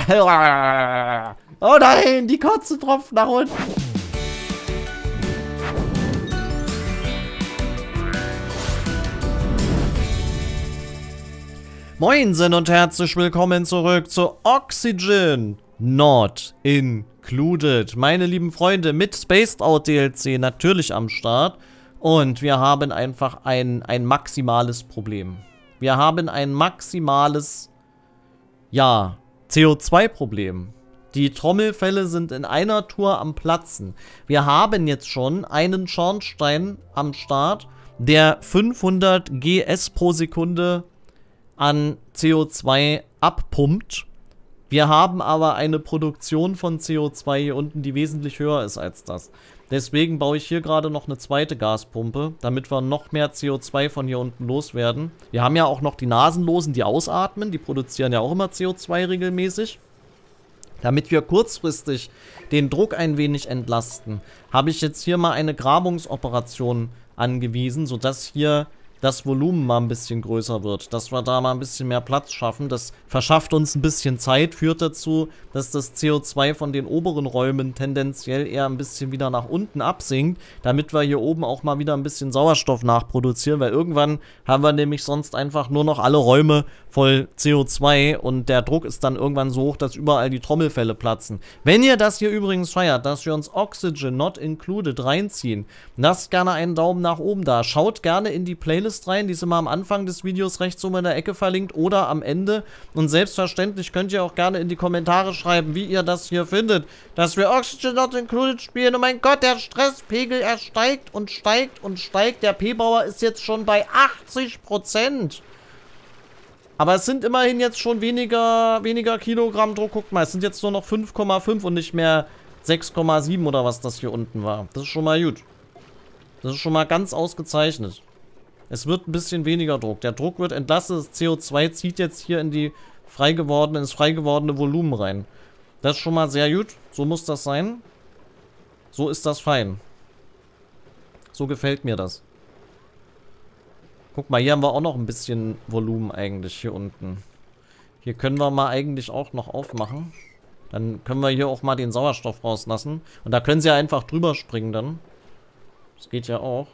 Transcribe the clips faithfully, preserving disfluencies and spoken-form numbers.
Oh nein, die Kotze tropft nach unten. Moinsen und herzlich willkommen zurück zu Oxygen Not Included. Meine lieben Freunde, mit Spaced Out D L C natürlich am Start. Und wir haben einfach ein, ein maximales Problem. Wir haben ein maximales, ja, C O zwei Problem. Die Trommelfälle sind in einer Tour am Platzen. Wir haben jetzt schon einen Schornstein am Start, der fünfhundert G S pro Sekunde an C O zwei abpumpt. Wir haben aber eine Produktion von C O zwei hier unten, die wesentlich höher ist als das. Deswegen baue ich hier gerade noch eine zweite Gaspumpe, damit wir noch mehr C O zwei von hier unten loswerden. Wir haben ja auch noch die Nasenlosen, die ausatmen. Die produzieren ja auch immer C O zwei regelmäßig. Damit wir kurzfristig den Druck ein wenig entlasten, habe ich jetzt hier mal eine Grabungsoperation angewiesen, sodass hier das Volumen mal ein bisschen größer wird, dass wir da mal ein bisschen mehr Platz schaffen. Das verschafft uns ein bisschen Zeit, führt dazu, dass das C O zwei von den oberen Räumen tendenziell eher ein bisschen wieder nach unten absinkt, damit wir hier oben auch mal wieder ein bisschen Sauerstoff nachproduzieren, weil irgendwann haben wir nämlich sonst einfach nur noch alle Räume voll C O zwei und der Druck ist dann irgendwann so hoch, dass überall die Trommelfälle platzen. Wenn ihr das hier übrigens feiert, dass wir uns Oxygen Not Included reinziehen, lasst gerne einen Daumen nach oben da, schaut gerne in die Playlist rein, die ist immer am Anfang des Videos rechts oben in der Ecke verlinkt oder am Ende. Und selbstverständlich könnt ihr auch gerne in die Kommentare schreiben, wie ihr das hier findet, dass wir Oxygen Not Included spielen. Oh mein Gott, der Stresspegel, er steigt und steigt und steigt. Der P-Bauer ist jetzt schon bei achtzig Prozent. Aber es sind immerhin jetzt schon weniger, weniger Kilogramm Druck. Guckt mal, es sind jetzt nur noch fünf Komma fünf und nicht mehr sechs Komma sieben oder was das hier unten war. Das ist schon mal gut. Das ist schon mal ganz ausgezeichnet. Es wird ein bisschen weniger Druck. Der Druck wird entlastet. Das C O zwei zieht jetzt hier in die frei gewordene, ins frei gewordene Volumen rein. Das ist schon mal sehr gut. So muss das sein. So ist das fein. So gefällt mir das. Guck mal, hier haben wir auch noch ein bisschen Volumen eigentlich hier unten. Hier können wir mal eigentlich auch noch aufmachen. Dann können wir hier auch mal den Sauerstoff rauslassen. Und da können sie ja einfach drüber springen dann. Das geht ja auch.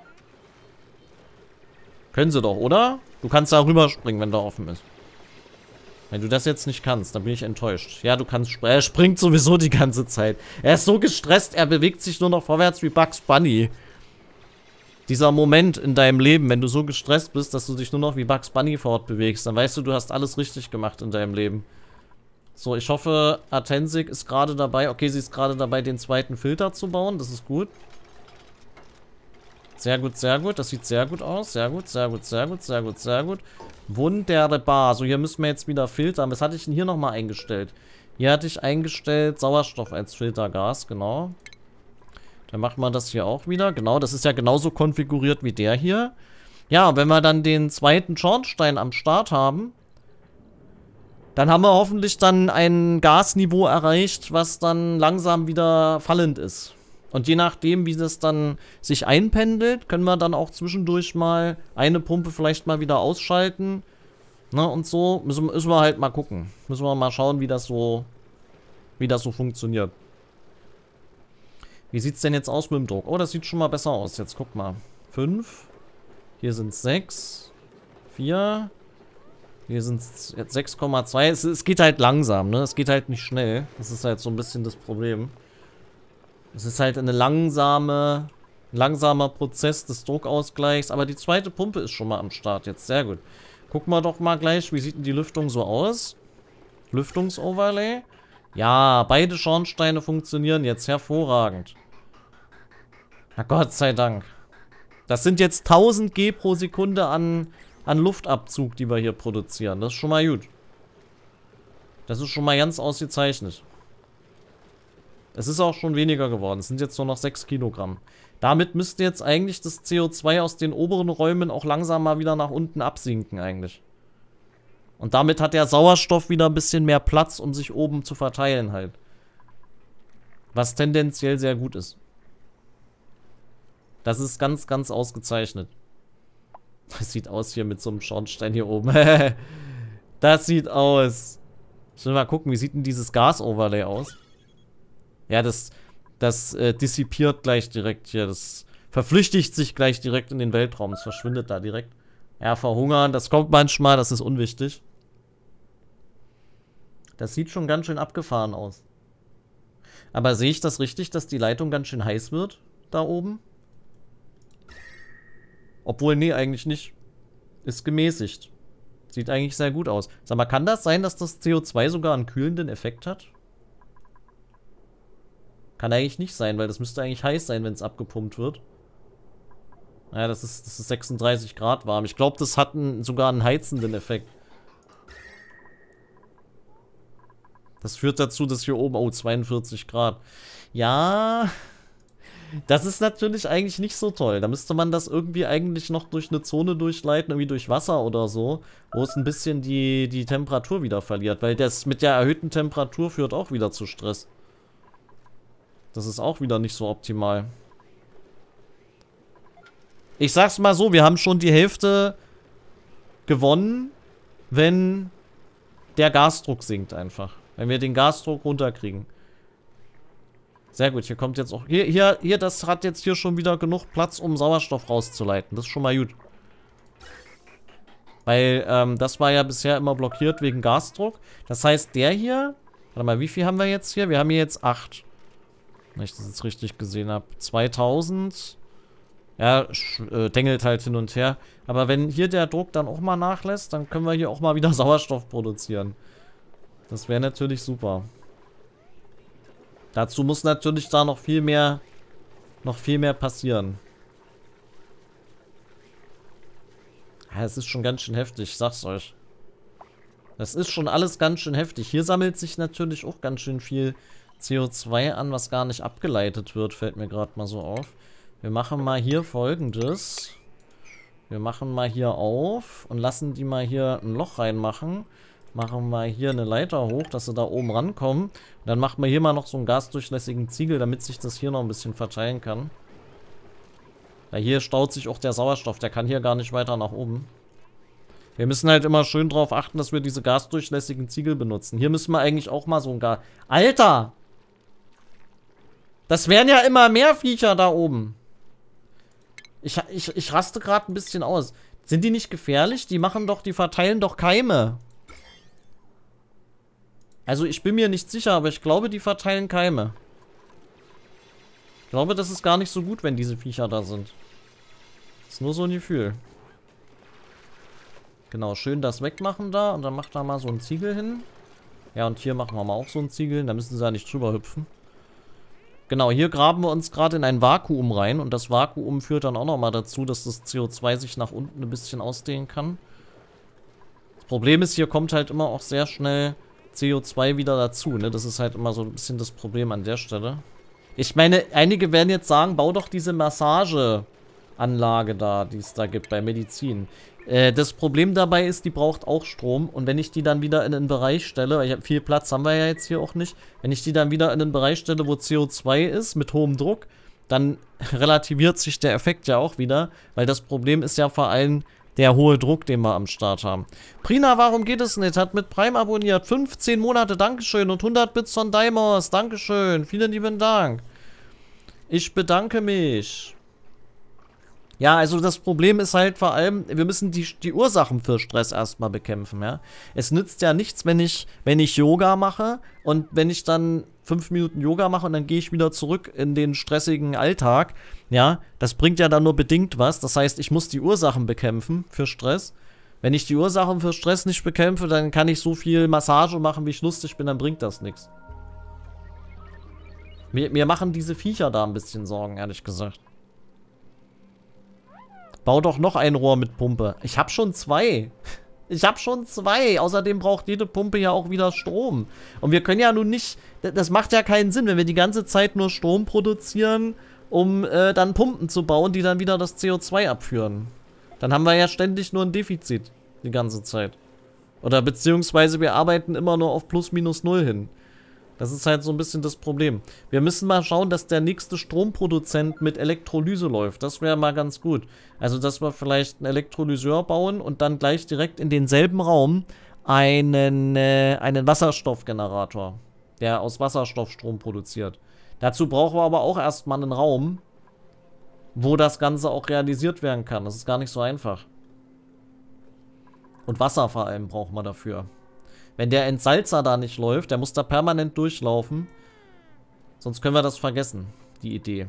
Können sie doch, oder? Du kannst da rüberspringen, wenn der offen ist. Wenn du das jetzt nicht kannst, dann bin ich enttäuscht. Ja, du kannst springen. Er springt sowieso die ganze Zeit. Er ist so gestresst, er bewegt sich nur noch vorwärts wie Bugs Bunny. Dieser Moment in deinem Leben, wenn du so gestresst bist, dass du dich nur noch wie Bugs Bunny fortbewegst, dann weißt du, du hast alles richtig gemacht in deinem Leben. So, ich hoffe, Atensik ist gerade dabei. Okay, sie ist gerade dabei, den zweiten Filter zu bauen. Das ist gut. Sehr gut, sehr gut. Das sieht sehr gut aus. Sehr gut, sehr gut, sehr gut, sehr gut, sehr gut. Wunderbar. So, hier müssen wir jetzt wieder filtern. Was hatte ich denn hier nochmal eingestellt? Hier hatte ich eingestellt Sauerstoff als Filtergas, genau. Dann machen wir das hier auch wieder. Genau, das ist ja genauso konfiguriert wie der hier. Ja, wenn wir dann den zweiten Schornstein am Start haben, dann haben wir hoffentlich dann ein Gasniveau erreicht, was dann langsam wieder fallend ist. Und je nachdem, wie das dann sich einpendelt, können wir dann auch zwischendurch mal eine Pumpe vielleicht mal wieder ausschalten. Ne, und so müssen, müssen wir halt mal gucken. Müssen wir mal schauen, wie das so, wie das so funktioniert. Wie sieht es denn jetzt aus mit dem Druck? Oh, das sieht schon mal besser aus. Jetzt guck mal. fünf. Hier sind es sechs. vier. Hier sind es jetzt sechs Komma zwei. Es, es geht halt langsam, ne? Es geht halt nicht schnell. Das ist halt so ein bisschen das Problem. Es ist halt eine langsame, langsamer Prozess des Druckausgleichs. Aber die zweite Pumpe ist schon mal am Start jetzt. Sehr gut. Gucken wir doch mal gleich, wie sieht denn die Lüftung so aus? Lüftungsoverlay. Ja, beide Schornsteine funktionieren jetzt hervorragend. Na Gott sei Dank. Das sind jetzt tausend G pro Sekunde an, an Luftabzug, die wir hier produzieren. Das ist schon mal gut. Das ist schon mal ganz ausgezeichnet. Es ist auch schon weniger geworden. Es sind jetzt nur noch sechs Kilogramm. Damit müsste jetzt eigentlich das C O zwei aus den oberen Räumen auch langsam mal wieder nach unten absinken eigentlich. Und damit hat der Sauerstoff wieder ein bisschen mehr Platz, um sich oben zu verteilen halt. Was tendenziell sehr gut ist. Das ist ganz, ganz ausgezeichnet. Das sieht aus hier mit so einem Schornstein hier oben. Das sieht aus. Sollen wir mal gucken, wie sieht denn dieses Gas-Overlay aus? Ja, das, das äh, dissipiert gleich direkt hier. Das verflüchtigt sich gleich direkt in den Weltraum. Es verschwindet da direkt. Ja, verhungern, das kommt manchmal, das ist unwichtig. Das sieht schon ganz schön abgefahren aus. Aber sehe ich das richtig, dass die Leitung ganz schön heiß wird? Da oben? Obwohl, nee, eigentlich nicht. Ist gemäßigt. Sieht eigentlich sehr gut aus. Sag mal, kann das sein, dass das C O zwei sogar einen kühlenden Effekt hat? Kann eigentlich nicht sein, weil das müsste eigentlich heiß sein, wenn es abgepumpt wird. Ja, das ist, das ist sechsunddreißig Grad warm. Ich glaube, das hat einen, sogar einen heizenden Effekt. Das führt dazu, dass hier oben, oh, zweiundvierzig Grad. Ja, das ist natürlich eigentlich nicht so toll. Da müsste man das irgendwie eigentlich noch durch eine Zone durchleiten, irgendwie durch Wasser oder so, wo es ein bisschen die, die Temperatur wieder verliert. Weil das mit der erhöhten Temperatur führt auch wieder zu Stress. Das ist auch wieder nicht so optimal. Ich sag's mal so, wir haben schon die Hälfte gewonnen, wenn der Gasdruck sinkt einfach. Wenn wir den Gasdruck runterkriegen. Sehr gut, hier kommt jetzt auch... Hier, hier, hier, das hat jetzt hier schon wieder genug Platz, um Sauerstoff rauszuleiten. Das ist schon mal gut. Weil, ähm, das war ja bisher immer blockiert wegen Gasdruck. Das heißt, der hier... Warte mal, wie viel haben wir jetzt hier? Wir haben hier jetzt acht. Wenn ich das jetzt richtig gesehen habe. zweitausend... Ja, äh, dengelt halt hin und her. Aber wenn hier der Druck dann auch mal nachlässt, dann können wir hier auch mal wieder Sauerstoff produzieren. Das wäre natürlich super. Dazu muss natürlich da noch viel mehr, noch viel mehr passieren. Ja, es ist schon ganz schön heftig, ich sag's euch. Das ist schon alles ganz schön heftig. Hier sammelt sich natürlich auch ganz schön viel C O zwei an, was gar nicht abgeleitet wird, fällt mir gerade mal so auf. Wir machen mal hier Folgendes. Wir machen mal hier auf und lassen die mal hier ein Loch reinmachen. Machen wir hier eine Leiter hoch, dass sie da oben rankommen. Und dann machen wir hier mal noch so einen gasdurchlässigen Ziegel, damit sich das hier noch ein bisschen verteilen kann. Weil hier staut sich auch der Sauerstoff, der kann hier gar nicht weiter nach oben. Wir müssen halt immer schön drauf achten, dass wir diese gasdurchlässigen Ziegel benutzen. Hier müssen wir eigentlich auch mal so ein Gas... Alter! Das wären ja immer mehr Viecher da oben. Ich, ich, ich raste gerade ein bisschen aus. Sind die nicht gefährlich? Die machen doch, die verteilen doch Keime. Also ich bin mir nicht sicher, aber ich glaube, die verteilen Keime. Ich glaube, das ist gar nicht so gut, wenn diese Viecher da sind. Ist nur so ein Gefühl. Genau, schön das wegmachen da. Und dann macht da mal so ein Ziegel hin. Ja, und hier machen wir mal auch so ein Ziegel hin. Da müssen sie ja nicht drüber hüpfen. Genau, hier graben wir uns gerade in ein Vakuum rein. Und das Vakuum führt dann auch nochmal dazu, dass das C O zwei sich nach unten ein bisschen ausdehnen kann. Das Problem ist, hier kommt halt immer auch sehr schnell C O zwei wieder dazu, ne? Das ist halt immer so ein bisschen das Problem an der Stelle. Ich meine, einige werden jetzt sagen, bau doch diese Massageanlage da, die es da gibt bei Medizin. Äh, das Problem dabei ist, die braucht auch Strom. Und wenn ich die dann wieder in einen Bereich stelle, weil ich habe viel Platz, haben wir ja jetzt hier auch nicht. Wenn ich die dann wieder in einen Bereich stelle, wo C O zwei ist, mit hohem Druck, dann relativiert sich der Effekt ja auch wieder. Weil das Problem ist ja vor allem der hohe Druck, den wir am Start haben. Prina, warum geht es nicht? Hat mit Prime abonniert. fünfzehn Monate, Dankeschön. Und hundert Bits von Daimos, Dankeschön. Vielen lieben Dank. Ich bedanke mich. Ja, also das Problem ist halt vor allem, wir müssen die, die Ursachen für Stress erstmal bekämpfen, ja. Es nützt ja nichts, wenn ich, wenn ich Yoga mache und wenn ich dann fünf Minuten Yoga mache und dann gehe ich wieder zurück in den stressigen Alltag, ja. Das bringt ja dann nur bedingt was. Das heißt, ich muss die Ursachen bekämpfen für Stress. Wenn ich die Ursachen für Stress nicht bekämpfe, dann kann ich so viel Massage machen, wie ich lustig bin, dann bringt das nichts. Mir, mir machen diese Viecher da ein bisschen Sorgen, ehrlich gesagt. Bau doch noch ein Rohr mit Pumpe. Ich habe schon zwei. Ich habe schon zwei. Außerdem braucht jede Pumpe ja auch wieder Strom. Und wir können ja nun nicht... Das macht ja keinen Sinn, wenn wir die ganze Zeit nur Strom produzieren, um äh, dann Pumpen zu bauen, die dann wieder das C O zwei abführen. Dann haben wir ja ständig nur ein Defizit. Die ganze Zeit. Oder beziehungsweise wir arbeiten immer nur auf plus minus null hin. Das ist halt so ein bisschen das Problem. Wir müssen mal schauen, dass der nächste Stromproduzent mit Elektrolyse läuft. Das wäre mal ganz gut. Also, dass wir vielleicht einen Elektrolyseur bauen und dann gleich direkt in denselben Raum einen, äh, einen Wasserstoffgenerator, der aus Wasserstoff Strom produziert. Dazu brauchen wir aber auch erstmal einen Raum, wo das Ganze auch realisiert werden kann. Das ist gar nicht so einfach. Und Wasser vor allem braucht man dafür. Wenn der Entsalzer da nicht läuft, der muss da permanent durchlaufen. Sonst können wir das vergessen, die Idee.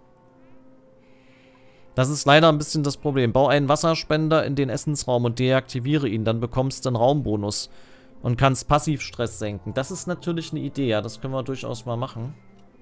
Das ist leider ein bisschen das Problem. Bau einen Wasserspender in den Essensraum und deaktiviere ihn. Dann bekommst du einen Raumbonus. Und kannst Passivstress senken. Das ist natürlich eine Idee, ja. Das können wir durchaus mal machen.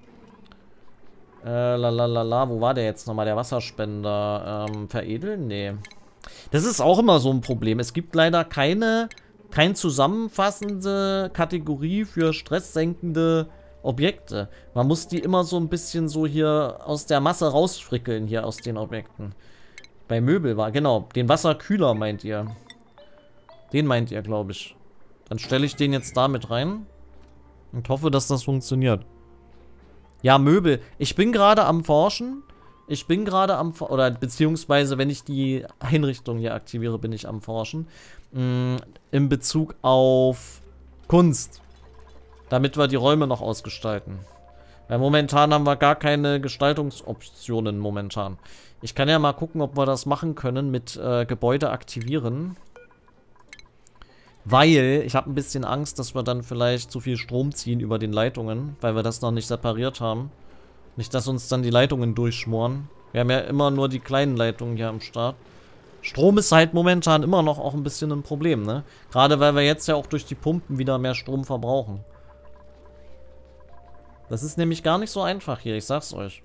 Äh, lalalala, wo war der jetzt nochmal, der Wasserspender? Ähm, veredeln? Nee. Das ist auch immer so ein Problem. Es gibt leider keine, keine zusammenfassende Kategorie für stresssenkende Objekte. Man muss die immer so ein bisschen so hier aus der Masse rausfrickeln, hier aus den Objekten. Bei Möbel war, genau, den Wasserkühler meint ihr. Den meint ihr, glaube ich. Dann stelle ich den jetzt damit rein und hoffe, dass das funktioniert. Ja, Möbel. Ich bin gerade am Forschen. Ich bin gerade am... Oder beziehungsweise, wenn ich die Einrichtung hier aktiviere, bin ich am Forschen. Mh, in Bezug auf Kunst. Damit wir die Räume noch ausgestalten. Weil momentan haben wir gar keine Gestaltungsoptionen momentan. Ich kann ja mal gucken, ob wir das machen können mit äh, Gebäude aktivieren. Weil ich habe ein bisschen Angst, dass wir dann vielleicht zu viel Strom ziehen über den Leitungen, weil wir das noch nicht separiert haben. Nicht, dass uns dann die Leitungen durchschmoren. Wir haben ja immer nur die kleinen Leitungen hier am Start. Strom ist halt momentan immer noch auch ein bisschen ein Problem, ne? Gerade weil wir jetzt ja auch durch die Pumpen wieder mehr Strom verbrauchen. Das ist nämlich gar nicht so einfach hier, ich sag's euch.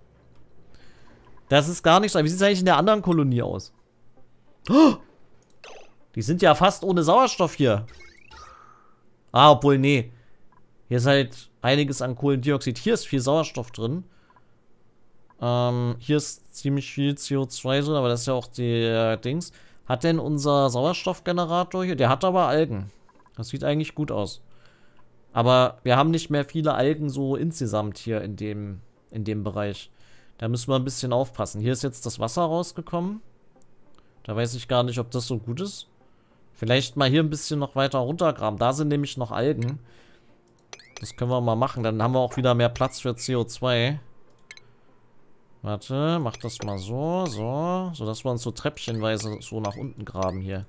Das ist gar nicht so einfach. Wie sieht es eigentlich in der anderen Kolonie aus? Oh! Die sind ja fast ohne Sauerstoff hier. Ah, obwohl, nee. Hier ist halt einiges an Kohlendioxid. Hier ist viel Sauerstoff drin. Ähm, hier ist ziemlich viel C O zwei drin, aber das ist ja auch der Dings. Hat denn unser Sauerstoffgenerator hier? Der hat aber Algen. Das sieht eigentlich gut aus. Aber wir haben nicht mehr viele Algen so insgesamt hier in dem, in dem Bereich. Da müssen wir ein bisschen aufpassen. Hier ist jetzt das Wasser rausgekommen. Da weiß ich gar nicht, ob das so gut ist. Vielleicht mal hier ein bisschen noch weiter runtergraben. Da sind nämlich noch Algen. Das können wir mal machen. Dann haben wir auch wieder mehr Platz für C O zwei. Warte, mach das mal so, so. So, dass wir uns so treppchenweise so nach unten graben hier.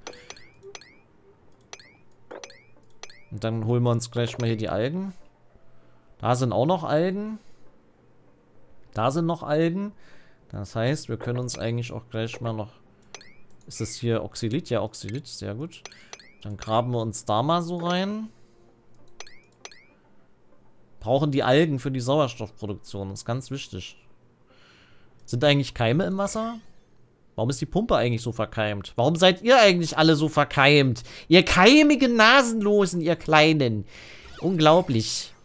Und dann holen wir uns gleich mal hier die Algen. Da sind auch noch Algen. Da sind noch Algen. Das heißt, wir können uns eigentlich auch gleich mal noch... Ist das hier Oxalit? Ja, Oxalit, sehr gut. Dann graben wir uns da mal so rein. Brauchen die Algen für die Sauerstoffproduktion. Das ist ganz wichtig. Sind eigentlich Keime im Wasser? Warum ist die Pumpe eigentlich so verkeimt? Warum seid ihr eigentlich alle so verkeimt? Ihr keimigen Nasenlosen, ihr Kleinen. Unglaublich.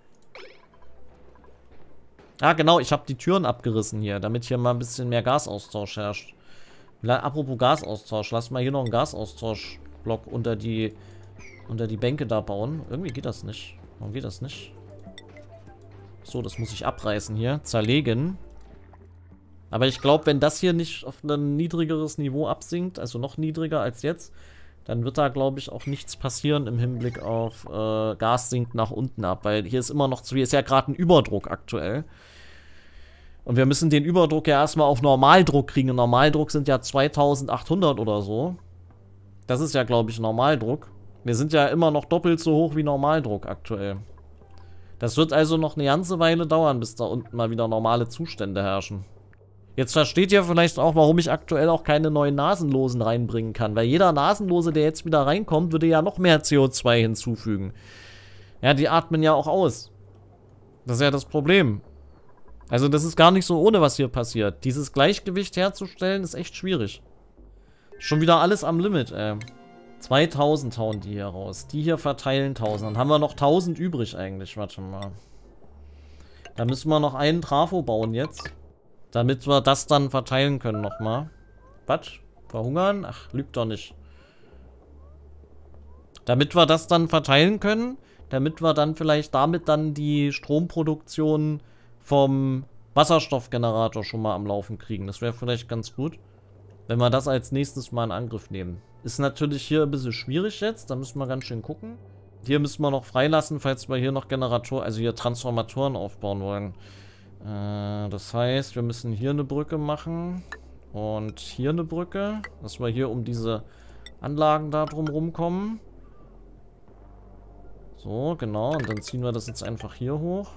Ah, genau, ich habe die Türen abgerissen hier, damit hier mal ein bisschen mehr Gasaustausch herrscht. Apropos Gasaustausch, lass mal hier noch einen Gasaustauschblock unter die, unter die Bänke da bauen. Irgendwie geht das nicht. Warum geht das nicht? So, das muss ich abreißen hier. Zerlegen. Aber ich glaube, wenn das hier nicht auf ein niedrigeres Niveau absinkt, also noch niedriger als jetzt, dann wird da, glaube ich, auch nichts passieren im Hinblick auf äh, Gas sinkt nach unten ab. Weil hier ist immer noch zu, hier ist ja gerade ein Überdruck aktuell. Und wir müssen den Überdruck ja erstmal auf Normaldruck kriegen. Und Normaldruck sind ja zweitausendachthundert oder so. Das ist ja, glaube ich, Normaldruck. Wir sind ja immer noch doppelt so hoch wie Normaldruck aktuell. Das wird also noch eine ganze Weile dauern, bis da unten mal wieder normale Zustände herrschen. Jetzt versteht ihr vielleicht auch, warum ich aktuell auch keine neuen Nasenlosen reinbringen kann. Weil jeder Nasenlose, der jetzt wieder reinkommt, würde ja noch mehr C O zwei hinzufügen. Ja, die atmen ja auch aus. Das ist ja das Problem. Also das ist gar nicht so ohne, was hier passiert. Dieses Gleichgewicht herzustellen, ist echt schwierig. Schon wieder alles am Limit, ey. zweitausend hauen die hier raus. Die hier verteilen tausend. Dann haben wir noch tausend übrig eigentlich. Warte mal. Da müssen wir noch einen Trafo bauen jetzt. Damit wir das dann verteilen können nochmal. Was? Verhungern? Ach, lügt doch nicht. Damit wir das dann verteilen können. Damit wir dann vielleicht damit dann die Stromproduktion vom Wasserstoffgenerator schon mal am Laufen kriegen. Das wäre vielleicht ganz gut, wenn wir das als nächstes mal in Angriff nehmen. Ist natürlich hier ein bisschen schwierig jetzt. Da müssen wir ganz schön gucken. Hier müssen wir noch freilassen, falls wir hier noch Generator, also hier Transformatoren aufbauen wollen. Äh, das heißt, wir müssen hier eine Brücke machen. Und hier eine Brücke. Dass wir hier um diese Anlagen da drum rumkommen. So, genau. Und dann ziehen wir das jetzt einfach hier hoch.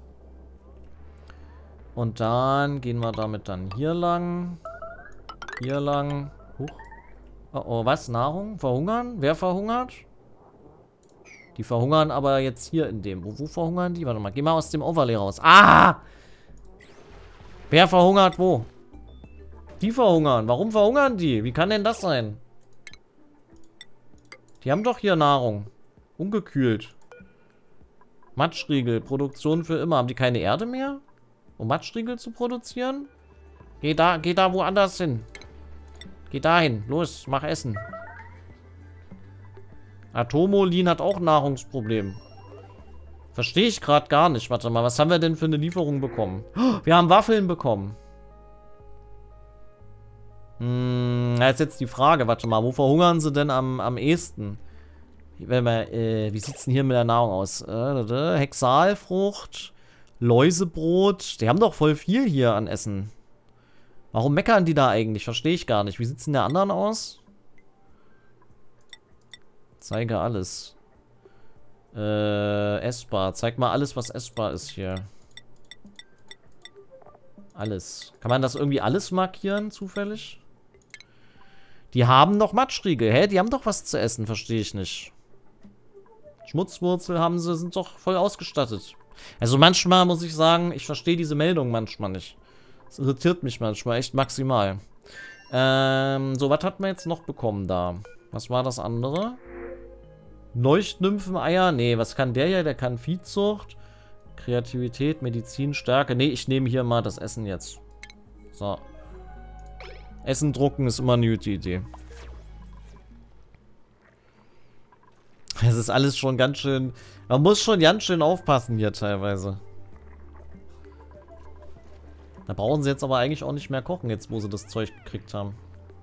Und dann gehen wir damit dann hier lang. Hier lang. Huch. Oh, oh, was? Nahrung? Verhungern? Wer verhungert? Die verhungern aber jetzt hier in dem. Wo, wo verhungern die? Warte mal, geh mal aus dem Overlay raus. Ah! Wer verhungert wo? Die verhungern. Warum verhungern die? Wie kann denn das sein? Die haben doch hier Nahrung. Ungekühlt. Matschriegel. Produktion für immer. Haben die keine Erde mehr? Um Matschriegel zu produzieren? Geh da, geh da woanders hin. Geh dahin. Los, mach Essen. Atomolin hat auch ein Nahrungsproblem. Verstehe ich gerade gar nicht. Warte mal, was haben wir denn für eine Lieferung bekommen? Wir haben Waffeln bekommen. Hm, da ist jetzt die Frage. Warte mal, wo verhungern sie denn am, am ehesten? Wenn wir, äh, wie sieht's denn hier mit der Nahrung aus? Äh, Hexalfrucht, Läusebrot. Die haben doch voll viel hier an Essen. Warum meckern die da eigentlich? Verstehe ich gar nicht. Wie sieht's denn der anderen aus? Zeige alles. Äh, essbar. Zeig mal alles, was essbar ist hier. Alles. Kann man das irgendwie alles markieren, zufällig? Die haben doch Matschriegel. Hä? Die haben doch was zu essen. Verstehe ich nicht. Schmutzwurzel haben sie, sind doch voll ausgestattet. Also manchmal muss ich sagen, ich verstehe diese Meldung manchmal nicht. Das irritiert mich manchmal echt maximal. Ähm, so, was hat man jetzt noch bekommen da? Was war das andere? Leuchtnympheneier? Nee, was kann der hier? Der kann Viehzucht, Kreativität, Medizin, Stärke. Nee, ich nehme hier mal das Essen jetzt. So. Essen drucken ist immer eine gute Idee. Es ist alles schon ganz schön... Man muss schon ganz schön aufpassen hier teilweise. Da brauchen sie jetzt aber eigentlich auch nicht mehr kochen, jetzt wo sie das Zeug gekriegt haben.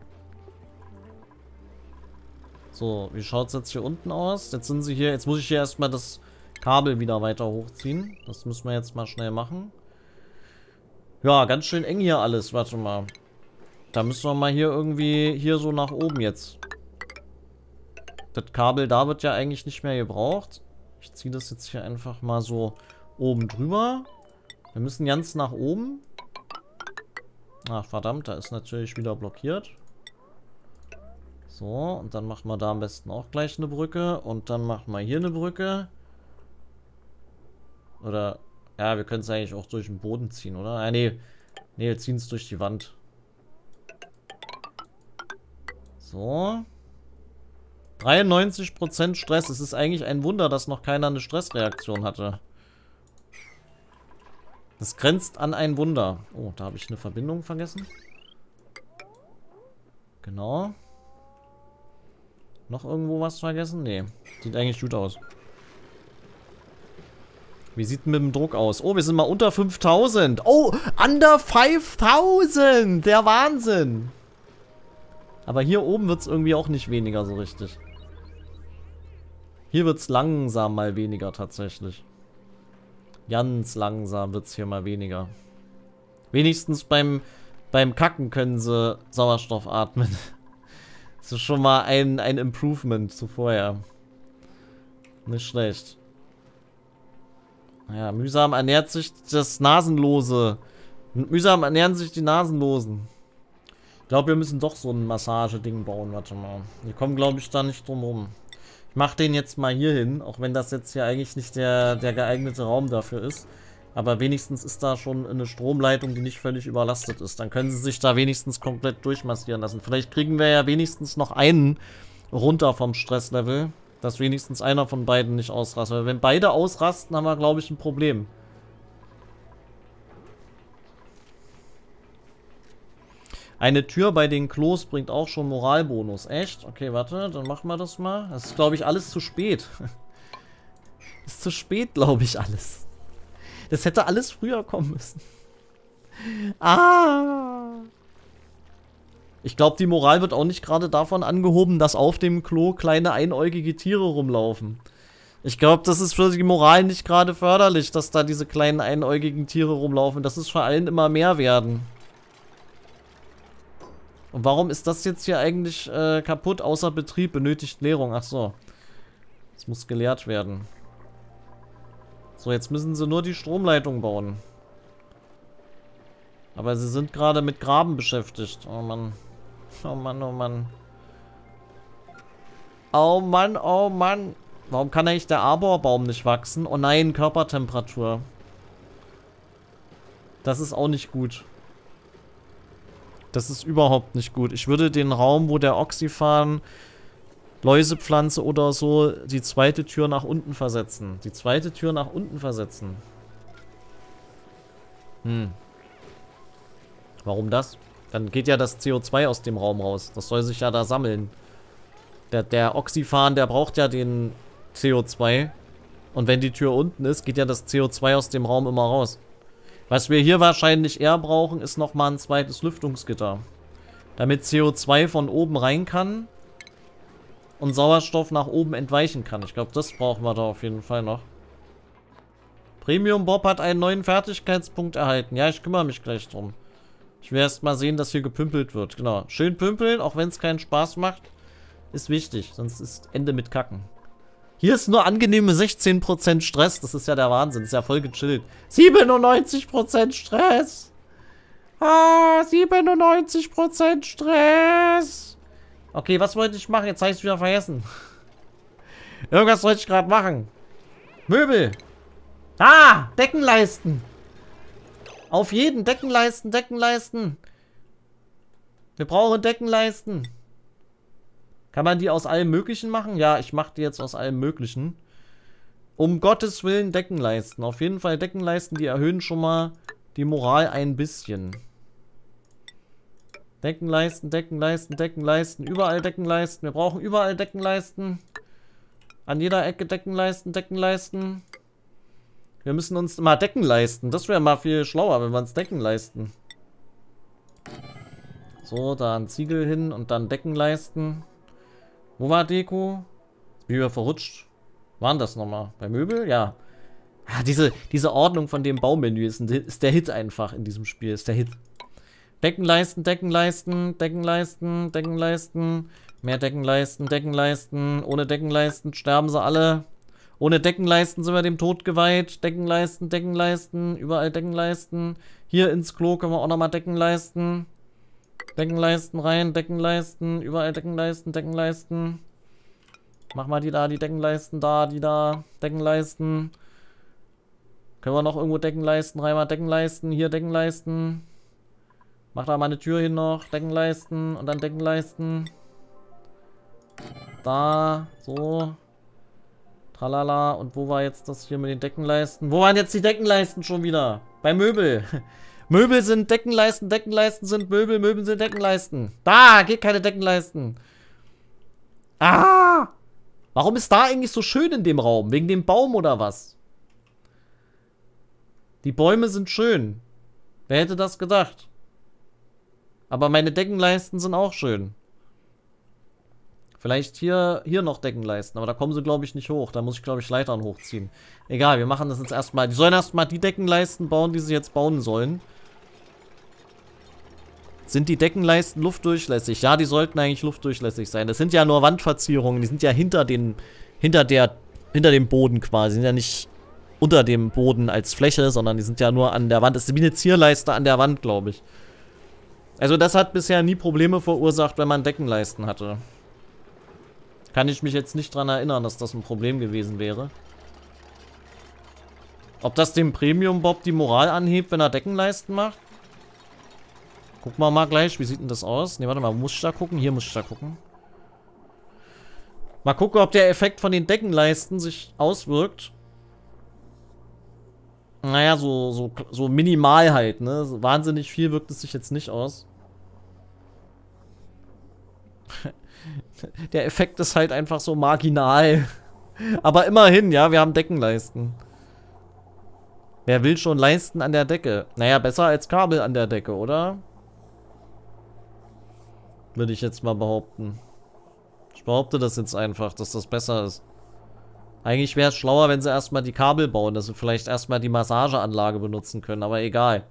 So, wie schaut es jetzt hier unten aus? Jetzt sind sie hier... Jetzt muss ich hier erstmal das Kabel wieder weiter hochziehen. Das müssen wir jetzt mal schnell machen. Ja, ganz schön eng hier alles. Warte mal. Da müssen wir mal hier irgendwie... Hier so nach oben jetzt. Das Kabel da wird ja eigentlich nicht mehr gebraucht. Ich ziehe das jetzt hier einfach mal so oben drüber. Wir müssen ganz nach oben. Ach, verdammt, da ist natürlich wieder blockiert. So, und dann machen wir da am besten auch gleich eine Brücke. Und dann machen wir hier eine Brücke. Oder, ja, wir können es eigentlich auch durch den Boden ziehen, oder? Ah, nee, nee, wir ziehen es durch die Wand. So. dreiundneunzig Prozent Stress. Es ist eigentlich ein Wunder, dass noch keiner eine Stressreaktion hatte. Das grenzt an ein Wunder. Oh, da habe ich eine Verbindung vergessen. Genau. Noch irgendwo was vergessen? Nee. Sieht eigentlich gut aus. Wie sieht denn mit dem Druck aus? Oh, wir sind mal unter fünftausend. Oh, under fünftausend. Der Wahnsinn. Aber hier oben wird es irgendwie auch nicht weniger so richtig. Hier wird es langsam mal weniger tatsächlich. Ganz langsam wird es hier mal weniger. Wenigstens beim, beim Kacken können sie Sauerstoff atmen. Das ist schon mal ein, ein Improvement zu vorher. Nicht schlecht. Ja, mühsam ernährt sich das Nasenlose. Mühsam ernähren sich die Nasenlosen. Ich glaube, wir müssen doch so ein Massageding bauen. Warte mal. Wir kommen, glaube ich, da nicht drum rum. Ich mache den jetzt mal hier hin, auch wenn das jetzt hier eigentlich nicht der, der geeignete Raum dafür ist. Aber wenigstens ist da schon eine Stromleitung, die nicht völlig überlastet ist. Dann können sie sich da wenigstens komplett durchmassieren lassen. Vielleicht kriegen wir ja wenigstens noch einen runter vom Stresslevel, dass wenigstens einer von beiden nicht ausrastet. Weil wenn beide ausrasten, haben wir, glaube ich, ein Problem. Eine Tür bei den Klos bringt auch schon Moralbonus. Echt? Okay, warte, dann machen wir das mal. Das ist, glaube ich, alles zu spät. Das ist zu spät, glaube ich, alles. Das hätte alles früher kommen müssen. Ah! Ich glaube, die Moral wird auch nicht gerade davon angehoben, dass auf dem Klo kleine einäugige Tiere rumlaufen. Ich glaube, das ist für die Moral nicht gerade förderlich, dass da diese kleinen einäugigen Tiere rumlaufen. Das ist vor allem immer mehr werden. Und warum ist das jetzt hier eigentlich äh, kaputt? Außer Betrieb benötigt Leerung. Ach so. Das muss geleert werden. So, jetzt müssen sie nur die Stromleitung bauen. Aber sie sind gerade mit Graben beschäftigt. Oh Mann. Oh Mann, oh Mann. Oh Mann, oh Mann. Warum kann eigentlich der Arborbaum nicht wachsen? Oh nein, Körpertemperatur. Das ist auch nicht gut. Das ist überhaupt nicht gut. Ich würde den Raum, wo der Oxyphan, Läusepflanze oder so, die zweite Tür nach unten versetzen. Die zweite Tür nach unten versetzen. Hm. Warum das? Dann geht ja das C O zwei aus dem Raum raus. Das soll sich ja da sammeln. Der, der Oxyphan, der braucht ja den C O zwei. Und wenn die Tür unten ist, geht ja das C O zwei aus dem Raum immer raus. Was wir hier wahrscheinlich eher brauchen, ist nochmal ein zweites Lüftungsgitter. Damit C O zwei von oben rein kann und Sauerstoff nach oben entweichen kann. Ich glaube, das brauchen wir da auf jeden Fall noch. Premium Bob hat einen neuen Fertigkeitspunkt erhalten. Ja, ich kümmere mich gleich drum. Ich will erst mal sehen, dass hier gepümpelt wird. Genau. Schön pümpeln, auch wenn es keinen Spaß macht. Ist wichtig, sonst ist Ende mit Kacken. Hier ist nur angenehme sechzehn Prozent Stress. Das ist ja der Wahnsinn. Das ist ja voll gechillt. siebenundneunzig Prozent Stress. Ah, siebenundneunzig Prozent Stress. Okay, was wollte ich machen? Jetzt habe ich es wieder vergessen. Irgendwas wollte ich gerade machen. Möbel. Ah, Deckenleisten. Auf jeden Deckenleisten, Deckenleisten. Wir brauchen Deckenleisten. Kann man die aus allem Möglichen machen? Ja, ich mache die jetzt aus allem Möglichen. Um Gottes Willen Deckenleisten. Auf jeden Fall Deckenleisten, die erhöhen schon mal die Moral ein bisschen. Deckenleisten, Deckenleisten, Deckenleisten. Überall Deckenleisten. Wir brauchen überall Deckenleisten. An jeder Ecke Deckenleisten, Deckenleisten. Wir müssen uns mal Decken leisten. Das wäre mal viel schlauer, wenn wir uns Decken leisten. So, da ein Ziegel hin und dann Decken leisten. Wo war Deko? Wie wir verrutscht. Waren das nochmal? Bei Möbel? Ja. Ja, diese, diese Ordnung von dem Baumenü ist, ein, ist der Hit einfach in diesem Spiel. Ist der Hit. Decken leisten, Decken leisten, Decken leisten, Decken leisten. Mehr Decken leisten, Decken leisten. Ohne Decken leisten sterben sie alle. Ohne Deckenleisten sind wir dem Tod geweiht. Deckenleisten, Deckenleisten, überall Deckenleisten. Hier ins Klo können wir auch nochmal Deckenleisten. Deckenleisten rein, Deckenleisten, überall Deckenleisten, Deckenleisten. Mach mal die da, die Deckenleisten da, die da, Deckenleisten. Können wir noch irgendwo Deckenleisten rein, mal Deckenleisten, hier Deckenleisten. Mach da mal eine Tür hin noch, Deckenleisten und dann Deckenleisten. Da, so. Tralala. Und wo war jetzt das hier mit den Deckenleisten? Wo waren jetzt die Deckenleisten schon wieder? Bei Möbel. Möbel sind Deckenleisten, Deckenleisten sind Möbel, Möbel sind Deckenleisten. Da, geht keine Deckenleisten. Ah! Warum ist da eigentlich so schön in dem Raum? Wegen dem Baum oder was? Die Bäume sind schön. Wer hätte das gedacht? Aber meine Deckenleisten sind auch schön. Vielleicht hier, hier noch Deckenleisten, aber da kommen sie, glaube ich, nicht hoch. Da muss ich, glaube ich, Leitern hochziehen. Egal, wir machen das jetzt erstmal. Die sollen erstmal die Deckenleisten bauen, die sie jetzt bauen sollen. Sind die Deckenleisten luftdurchlässig? Ja, die sollten eigentlich luftdurchlässig sein. Das sind ja nur Wandverzierungen. Die sind ja hinter den, hinter der, hinter dem Boden quasi. Die sind ja nicht unter dem Boden als Fläche, sondern die sind ja nur an der Wand. Das ist wie eine Zierleiste an der Wand, glaube ich. Also das hat bisher nie Probleme verursacht, wenn man Deckenleisten hatte. Kann ich mich jetzt nicht dran erinnern, dass das ein Problem gewesen wäre. Ob das dem Premium-Bob die Moral anhebt, wenn er Deckenleisten macht? Gucken wir mal gleich. Wie sieht denn das aus? Ne, warte mal. Muss ich da gucken? Hier muss ich da gucken. Mal gucken, ob der Effekt von den Deckenleisten sich auswirkt. Naja, so, so, so minimal halt, ne? So wahnsinnig viel wirkt es sich jetzt nicht aus. Der Effekt ist halt einfach so marginal. Aber immerhin, ja, wir haben Deckenleisten. Wer will schon Leisten an der Decke? Naja, besser als Kabel an der Decke, oder? Würde ich jetzt mal behaupten. Ich behaupte das jetzt einfach, dass das besser ist. Eigentlich wäre es schlauer, wenn sie erstmal die Kabel bauen, dass sie vielleicht erstmal die Massageanlage benutzen können, aber egal.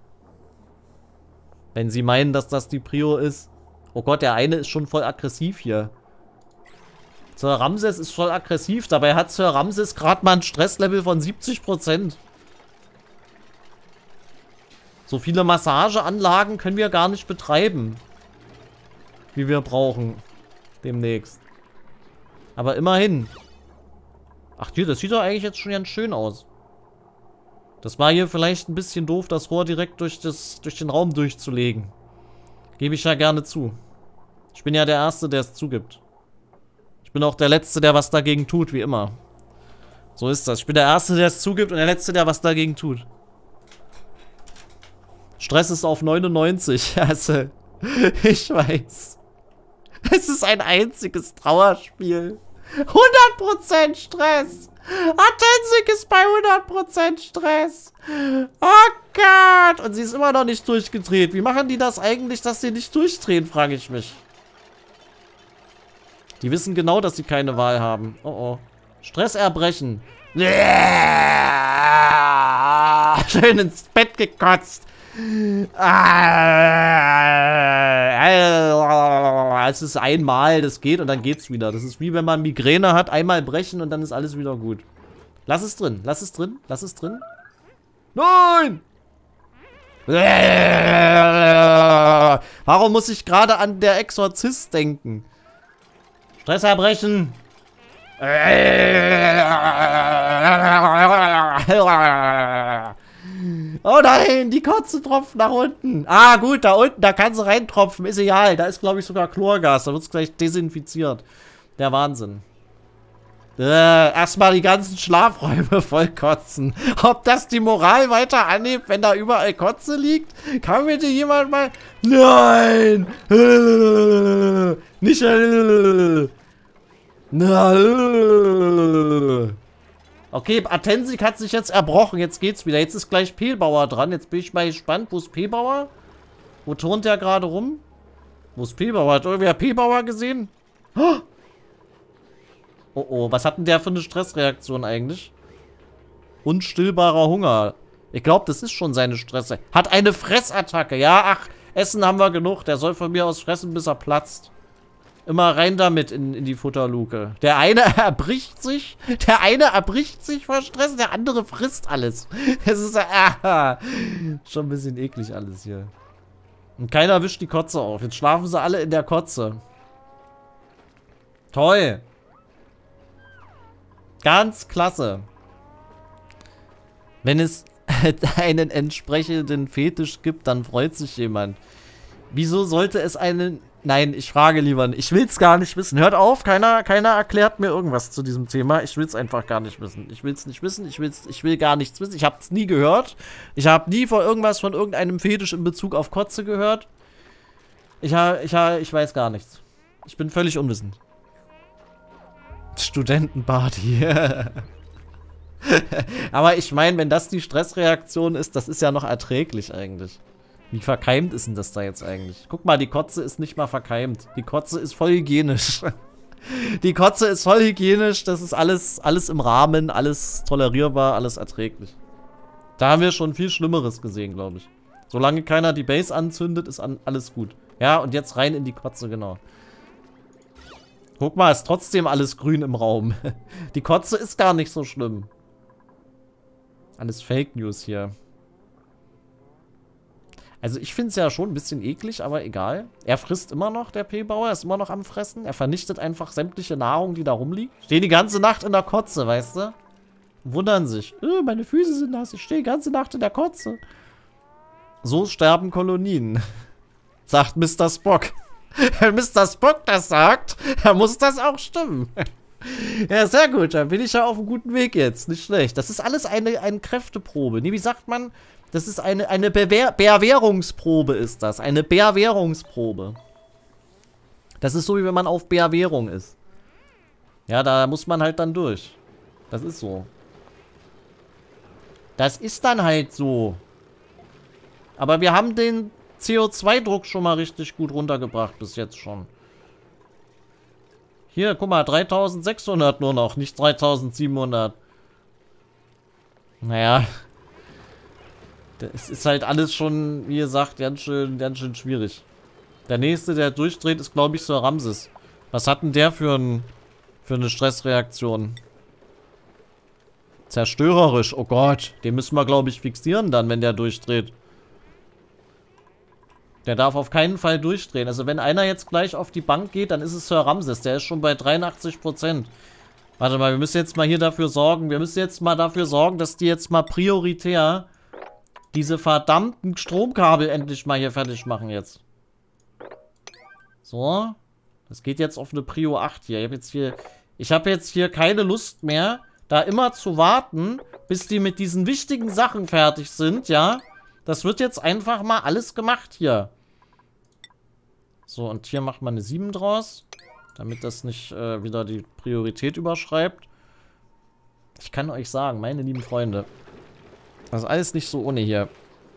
Wenn sie meinen, dass das die Prio ist. Oh Gott, der eine ist schon voll aggressiv hier. Sir Ramses ist voll aggressiv, dabei hat Sir Ramses gerade mal ein Stresslevel von siebzig Prozent. So viele Massageanlagen können wir gar nicht betreiben, wie wir brauchen. Demnächst. Aber immerhin. Ach hier, das sieht doch eigentlich jetzt schon ganz schön aus. Das war hier vielleicht ein bisschen doof, das Rohr direkt durch, das, durch den Raum durchzulegen. Gebe ich ja gerne zu. Ich bin ja der Erste, der es zugibt. Ich bin auch der Letzte, der was dagegen tut, wie immer. So ist das. Ich bin der Erste, der es zugibt und der Letzte, der was dagegen tut. Stress ist auf neunundneunzig. Also, ich weiß. Es ist ein einziges Trauerspiel. hundert Prozent Stress. Atensik ist bei hundert Prozent Stress. Oh Gott. Und sie ist immer noch nicht durchgedreht. Wie machen die das eigentlich, dass sie nicht durchdrehen, frage ich mich. Die wissen genau, dass sie keine Wahl haben. Oh oh. Stresserbrechen. Schön ins Bett gekotzt. Es ist einmal, das geht und dann geht's wieder. Das ist wie wenn man Migräne hat, einmal brechen und dann ist alles wieder gut. Lass es drin, lass es drin, lass es drin. Nein! Warum muss ich gerade an der Exorzist denken? Stresserbrechen! Oh nein, die Kotze tropft nach unten. Ah gut, da unten, da kann sie reintropfen. Ist egal, da ist glaube ich sogar Chlorgas. Da wird es gleich desinfiziert. Der Wahnsinn. Äh, erstmal die ganzen Schlafräume voll kotzen. Ob das die Moral weiter anhebt, wenn da überall Kotze liegt? Kann bitte jemand mal... Nein! Nicht... Okay, Atensik hat sich jetzt erbrochen. Jetzt geht's wieder. Jetzt ist gleich P-Bauer dran. Jetzt bin ich mal gespannt. Wo ist P-Bauer? Wo turnt der gerade rum? Wo ist P-Bauer? Hat irgendwer P-Bauer gesehen? Oh oh, was hat denn der für eine Stressreaktion eigentlich? Unstillbarer Hunger. Ich glaube, das ist schon seine Stress. Hat eine Fressattacke. Ja, ach, Essen haben wir genug. Der soll von mir aus fressen, bis er platzt. Immer rein damit in, in die Futterluke. Der eine erbricht sich. Der eine erbricht sich vor Stress, der andere frisst alles. Es ist ah, schon ein bisschen eklig alles hier. Und keiner wischt die Kotze auf. Jetzt schlafen sie alle in der Kotze. Toll. Ganz klasse. Wenn es einen entsprechenden Fetisch gibt, dann freut sich jemand. Wieso sollte es einen... Nein, ich frage lieber nicht. Ich will es gar nicht wissen. Hört auf, keiner, keiner erklärt mir irgendwas zu diesem Thema. Ich will es einfach gar nicht wissen. Ich will es nicht wissen. Ich, will's, ich will gar nichts wissen. Ich habe es nie gehört. Ich habe nie vor irgendwas von irgendeinem Fetisch in Bezug auf Kotze gehört. Ich, ha, ich, ha, ich weiß gar nichts. Ich bin völlig unwissend. Studentenparty. Aber ich meine, wenn das die Stressreaktion ist, das ist ja noch erträglich eigentlich. Wie verkeimt ist denn das da jetzt eigentlich? Guck mal, die Kotze ist nicht mal verkeimt. Die Kotze ist voll hygienisch. Die Kotze ist voll hygienisch. Das ist alles, alles im Rahmen, alles tolerierbar, alles erträglich. Da haben wir schon viel Schlimmeres gesehen, glaube ich. Solange keiner die Base anzündet, ist an, alles gut. Ja, und jetzt rein in die Kotze, genau. Guck mal, ist trotzdem alles grün im Raum. Die Kotze ist gar nicht so schlimm. Alles Fake News hier. Also ich finde es ja schon ein bisschen eklig, aber egal. Er frisst immer noch, der P-Bauer, ist immer noch am Fressen. Er vernichtet einfach sämtliche Nahrung, die da rumliegt. Stehen die ganze Nacht in der Kotze, weißt du? Wundern sich. Oh, meine Füße sind nass, ich stehe die ganze Nacht in der Kotze. So sterben Kolonien, sagt Mister Spock. Wenn Mister Spock das sagt, dann muss das auch stimmen. Ja, sehr gut, dann bin ich ja auf einem guten Weg jetzt. Nicht schlecht. Das ist alles eine, eine Kräfteprobe. Nee, wie sagt man... Das ist eine, eine Bewehr Bewährungsprobe ist das. Eine Bewährungsprobe. Das ist so, wie wenn man auf Bewährung ist. Ja, da muss man halt dann durch. Das ist so. Das ist dann halt so. Aber wir haben den C O zwei Druck schon mal richtig gut runtergebracht bis jetzt schon. Hier, guck mal, dreitausendsechshundert nur noch, nicht dreitausendsiebenhundert. Naja. Es ist halt alles schon, wie gesagt, ganz schön, ganz schön schwierig. Der nächste, der durchdreht, ist, glaube ich, Sir Ramses. Was hat denn der für, ein, für eine Stressreaktion? Zerstörerisch. Oh Gott. Den müssen wir, glaube ich, fixieren dann, wenn der durchdreht. Der darf auf keinen Fall durchdrehen. Also wenn einer jetzt gleich auf die Bank geht, dann ist es Sir Ramses. Der ist schon bei dreiundachtzig Prozent. Warte mal, wir müssen jetzt mal hier dafür sorgen. Wir müssen jetzt mal dafür sorgen, dass die jetzt mal prioritär diese verdammten Stromkabel endlich mal hier fertig machen jetzt. So. Das geht jetzt auf eine Prio acht hier. Ich habe jetzt hier, ich habe jetzt hier keine Lust mehr, da immer zu warten, bis die mit diesen wichtigen Sachen fertig sind, ja. Das wird jetzt einfach mal alles gemacht hier. So, und hier macht man eine sieben draus, damit das nicht äh, wieder die Priorität überschreibt. Ich kann euch sagen, meine lieben Freunde, das ist alles nicht so ohne hier.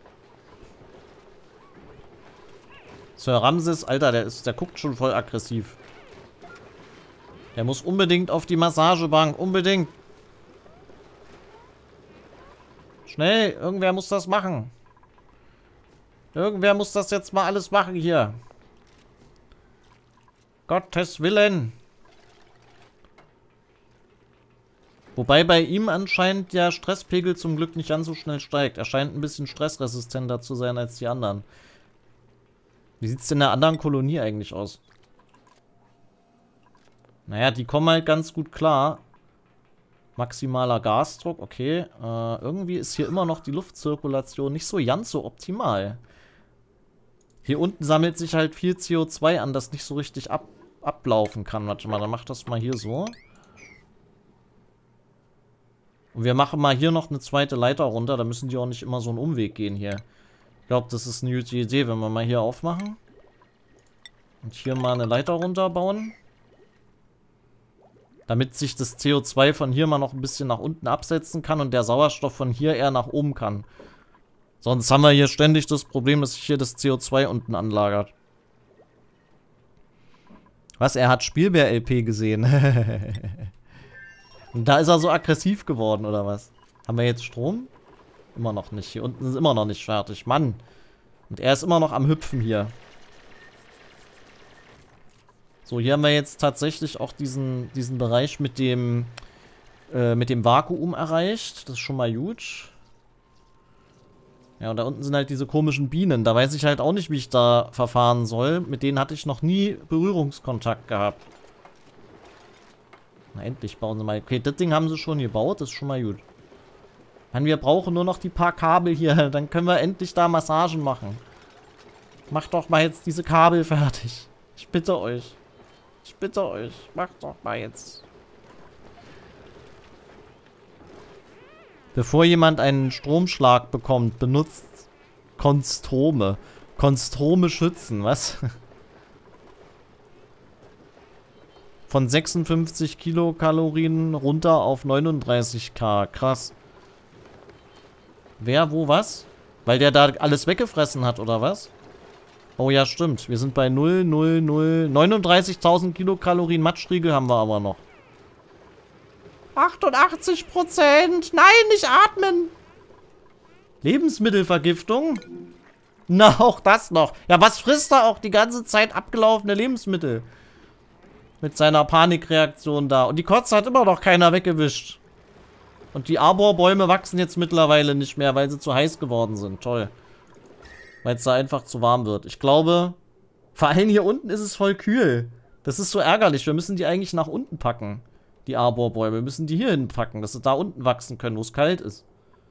Sir Ramses, Alter, der ist, der guckt schon voll aggressiv. Der muss unbedingt auf die Massagebank, unbedingt. Schnell, irgendwer muss das machen. Irgendwer muss das jetzt mal alles machen hier. Gottes Willen. Wobei bei ihm anscheinend der Stresspegel zum Glück nicht ganz so schnell steigt. Er scheint ein bisschen stressresistenter zu sein als die anderen. Wie sieht es denn in der anderen Kolonie eigentlich aus? Naja, die kommen halt ganz gut klar. Maximaler Gasdruck, okay. Äh, irgendwie ist hier immer noch die Luftzirkulation nicht so ganz so optimal. Hier unten sammelt sich halt viel C O zwei an, das nicht so richtig ab, ablaufen kann. Warte mal, dann mach das mal hier so. Und wir machen mal hier noch eine zweite Leiter runter, da müssen die auch nicht immer so einen Umweg gehen hier. Ich glaube, das ist eine gute Idee, wenn wir mal hier aufmachen. Und hier mal eine Leiter runterbauen. Damit sich das C O zwei von hier mal noch ein bisschen nach unten absetzen kann und der Sauerstoff von hier eher nach oben kann. Sonst haben wir hier ständig das Problem, dass sich hier das C O zwei unten anlagert. Was? Er hat Spielbär-L P gesehen. Und da ist er so aggressiv geworden, oder was? Haben wir jetzt Strom? Immer noch nicht. Hier unten ist immer noch nicht fertig. Mann. Und er ist immer noch am Hüpfen hier. So, hier haben wir jetzt tatsächlich auch diesen, diesen Bereich mit dem, äh, mit dem Vakuum erreicht. Das ist schon mal gut. Ja, und da unten sind halt diese komischen Bienen. Da weiß ich halt auch nicht, wie ich da verfahren soll. Mit denen hatte ich noch nie Berührungskontakt gehabt. Na, endlich bauen sie mal. Okay, das Ding haben sie schon gebaut. Das ist schon mal gut. Mann, wir brauchen nur noch die paar Kabel hier. Dann können wir endlich da Massagen machen. Macht doch mal jetzt diese Kabel fertig. Ich bitte euch. Ich bitte euch. Macht doch mal jetzt. Bevor jemand einen Stromschlag bekommt, benutzt Konstrome. Konstrome schützen, was? Von sechsundfünfzig Kilokalorien runter auf neununddreißig Kilokalorien. Krass. Wer, wo, was? Weil der da alles weggefressen hat, oder was? Oh ja, stimmt. Wir sind bei null, null, null. neununddreißigtausend Kilokalorien Matschriegel haben wir aber noch. achtundachtzig Prozent. Nein, nicht atmen. Lebensmittelvergiftung? Na, auch das noch. Ja, was frisst er auch die ganze Zeit abgelaufene Lebensmittel? Mit seiner Panikreaktion da. Und die Kotze hat immer noch keiner weggewischt. Und die Arborbäume wachsen jetzt mittlerweile nicht mehr, weil sie zu heiß geworden sind. Toll. Weil es da einfach zu warm wird. Ich glaube, vor allem hier unten ist es voll kühl. Das ist so ärgerlich. Wir müssen die eigentlich nach unten packen. Die Arborbäume. Wir müssen die hier hinpacken, dass sie da unten wachsen können, wo es kalt ist.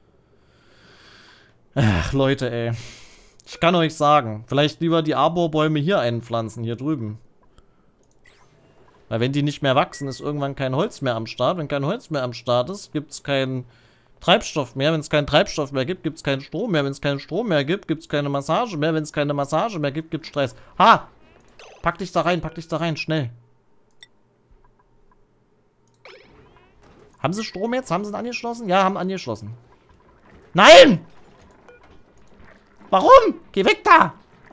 Ach, Leute, ey. Ich kann euch sagen, vielleicht lieber die Arborbäume hier einpflanzen, hier drüben. Weil wenn die nicht mehr wachsen, ist irgendwann kein Holz mehr am Start. Wenn kein Holz mehr am Start ist, gibt es keinen Treibstoff mehr. Wenn es keinen Treibstoff mehr gibt, gibt es keinen Strom mehr. Wenn es keinen Strom mehr gibt, gibt es keine Massage mehr. Wenn es keine Massage mehr gibt, gibt es Stress. Ha! Pack dich da rein, pack dich da rein, schnell. Haben sie Strom jetzt? Haben sie ihn angeschlossen? Ja, haben angeschlossen. Nein! Warum? Geh weg da!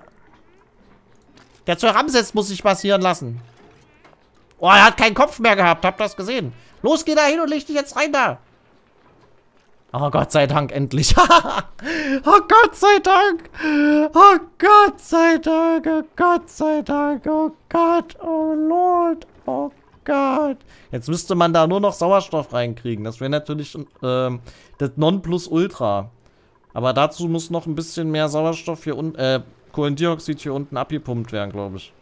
Der Sir Ramses muss sich passieren lassen. Oh, er hat keinen Kopf mehr gehabt. Habt ihr das gesehen? Los, geh da hin und leg dich jetzt rein da. Oh, Gott sei Dank, endlich. Oh, Gott sei Dank. Oh, Gott sei Dank. Oh, Gott sei Dank. Oh, Gott. Oh, Lord. Oh, Gott. Jetzt müsste man da nur noch Sauerstoff reinkriegen. Das wäre natürlich ähm, das Nonplusultra. Aber dazu muss noch ein bisschen mehr Sauerstoff hier unten, äh, Kohlendioxid hier unten abgepumpt werden, glaube ich.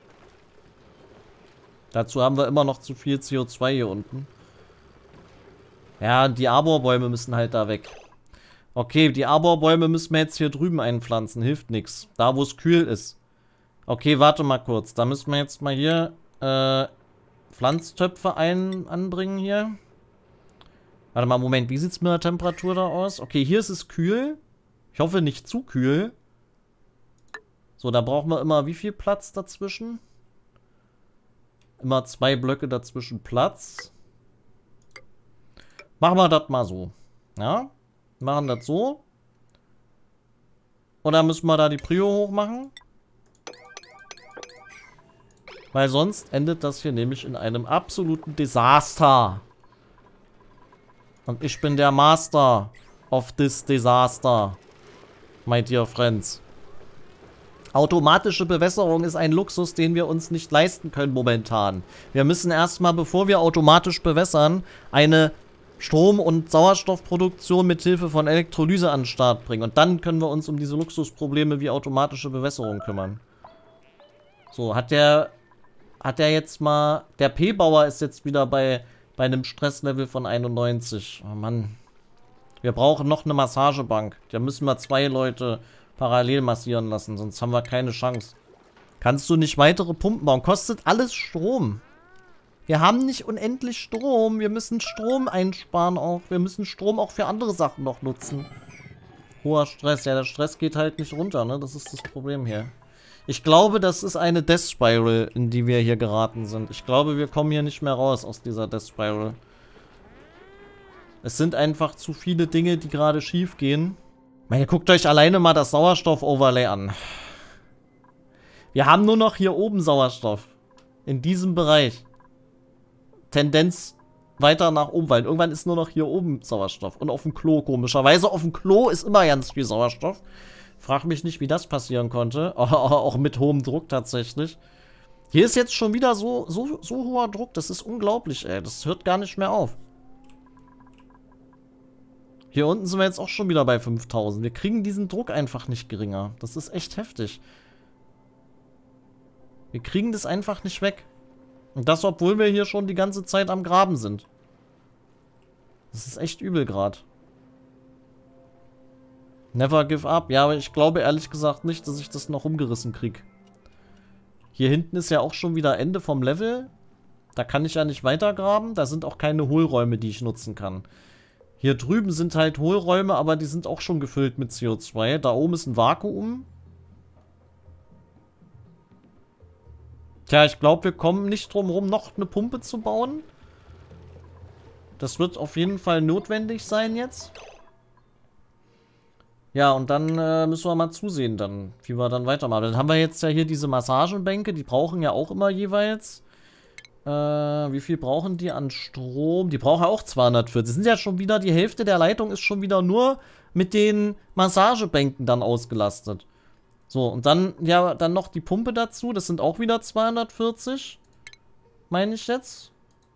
Dazu haben wir immer noch zu viel C O zwei hier unten. Ja, die Arborbäume müssen halt da weg. Okay, die Arborbäume müssen wir jetzt hier drüben einpflanzen. Hilft nichts. Da, wo es kühl ist. Okay, warte mal kurz. Da müssen wir jetzt mal hier äh, Pflanztöpfe ein anbringen hier. Warte mal, Moment. Wie sieht es mit der Temperatur da aus? Okay, hier ist es kühl. Ich hoffe nicht zu kühl. So, da brauchen wir immer wie viel Platz dazwischen? Immer zwei Blöcke dazwischen Platz. Machen wir das mal so. Ja? Machen das so. Oder müssen wir da die Prio hoch machen? Weil sonst endet das hier nämlich in einem absoluten Desaster. Und ich bin der Master of this Disaster. My dear friends. Automatische Bewässerung ist ein Luxus, den wir uns nicht leisten können momentan. Wir müssen erstmal, bevor wir automatisch bewässern, eine Strom- und Sauerstoffproduktion mit Hilfe von Elektrolyse an den Start bringen. Und dann können wir uns um diese Luxusprobleme wie automatische Bewässerung kümmern. So, hat der, hat der jetzt mal, der P-Bauer ist jetzt wieder bei, bei einem Stresslevel von einundneunzig. Oh Mann. Wir brauchen noch eine Massagebank. Da müssen wir zwei Leute parallel massieren lassen, sonst haben wir keine Chance. Kannst du nicht weitere Pumpen bauen? Kostet alles Strom. Wir haben nicht unendlich Strom. Wir müssen Strom einsparen auch. Wir müssen Strom auch für andere Sachen noch nutzen. Hoher Stress. Ja, der Stress geht halt nicht runter, ne? Das ist das Problem hier. Ich glaube, das ist eine Death Spiral, in die wir hier geraten sind. Ich glaube, wir kommen hier nicht mehr raus aus dieser Death Spiral. Es sind einfach zu viele Dinge, die gerade schief gehen. Ich meine, guckt euch alleine mal das Sauerstoff-Overlay an. Wir haben nur noch hier oben Sauerstoff. In diesem Bereich. Tendenz weiter nach oben, weil irgendwann ist nur noch hier oben Sauerstoff. Und auf dem Klo, komischerweise. Auf dem Klo ist immer ganz viel Sauerstoff. Frag mich nicht, wie das passieren konnte. Auch mit hohem Druck tatsächlich. Hier ist jetzt schon wieder so, so, so hoher Druck. Das ist unglaublich, ey. Das hört gar nicht mehr auf. Hier unten sind wir jetzt auch schon wieder bei fünftausend. Wir kriegen diesen Druck einfach nicht geringer. Das ist echt heftig. Wir kriegen das einfach nicht weg. Und das, obwohl wir hier schon die ganze Zeit am Graben sind. Das ist echt übel gerade. Never give up. Ja, aber ich glaube ehrlich gesagt nicht, dass ich das noch umgerissen kriege. Hier hinten ist ja auch schon wieder Ende vom Level. Da kann ich ja nicht weiter graben. Da sind auch keine Hohlräume, die ich nutzen kann. Hier drüben sind halt Hohlräume, aber die sind auch schon gefüllt mit C O zwei. Da oben ist ein Vakuum. Tja, ich glaube, wir kommen nicht drum herum, noch eine Pumpe zu bauen. Das wird auf jeden Fall notwendig sein jetzt. Ja, und dann äh, müssen wir mal zusehen, dann, wie wir dann weitermachen. Dann haben wir jetzt ja hier diese Massagenbänke. Die brauchen ja auch immer jeweils... Äh, wie viel brauchen die an Strom? Die brauchen auch zweihundertvierzig. Sind ja schon wieder, die Hälfte der Leitung ist schon wieder nur mit den Massagebänken dann ausgelastet. So, und dann, ja, dann noch die Pumpe dazu. Das sind auch wieder zweihundertvierzig. Meine ich jetzt.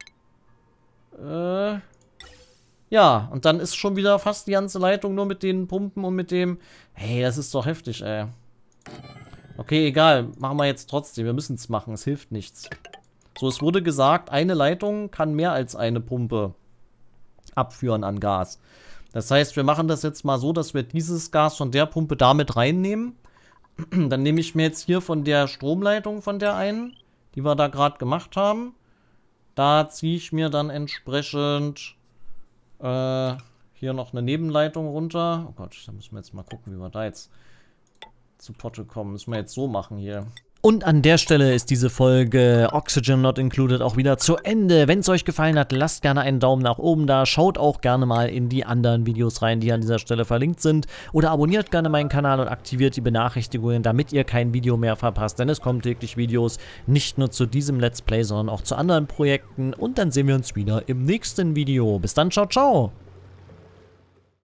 Äh, ja, und dann ist schon wieder fast die ganze Leitung nur mit den Pumpen und mit dem... Hey, das ist doch heftig, ey. Okay, egal. Machen wir jetzt trotzdem. Wir müssen es machen. Es hilft nichts. So, es wurde gesagt, eine Leitung kann mehr als eine Pumpe abführen an Gas. Das heißt, wir machen das jetzt mal so, dass wir dieses Gas von der Pumpe damit reinnehmen. Dann nehme ich mir jetzt hier von der Stromleitung von der einen, die wir da gerade gemacht haben. Da ziehe ich mir dann entsprechend äh, hier noch eine Nebenleitung runter. Oh Gott, da müssen wir jetzt mal gucken, wie wir da jetzt zu Potte kommen. Müssen wir jetzt so machen hier. Und an der Stelle ist diese Folge Oxygen Not Included auch wieder zu Ende. Wenn es euch gefallen hat, lasst gerne einen Daumen nach oben da. Schaut auch gerne mal in die anderen Videos rein, die an dieser Stelle verlinkt sind. Oder abonniert gerne meinen Kanal und aktiviert die Benachrichtigungen, damit ihr kein Video mehr verpasst. Denn es kommen täglich Videos, nicht nur zu diesem Let's Play, sondern auch zu anderen Projekten. Und dann sehen wir uns wieder im nächsten Video. Bis dann, ciao, ciao!